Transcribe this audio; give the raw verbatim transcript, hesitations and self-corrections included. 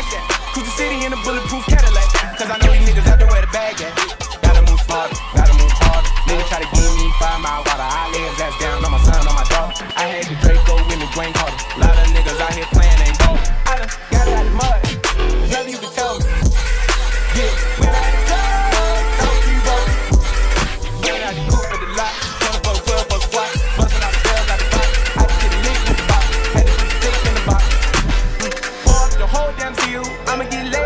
cash at. Cruise the city in a bulletproof Cadillac. Cause I know these niggas out there where the bag at. Gotta move smarter, gotta move harder. Nigga try to give me five mile water. I lay his ass down on my son, on my daughter. I had the Draco with me, Dwayne Carter. Lot of niggas out here playing ain't ball. I done got it out the mud. Nothing you can tell me. Yeah, when I go, don't you roll. When I the coupe at the lot, twenty-four twelve for squat. Bustin' out the bells out the box. I just get a lick in the box. Had to put the stick in the box. Pour up the whole damn seal. I'ma get laid.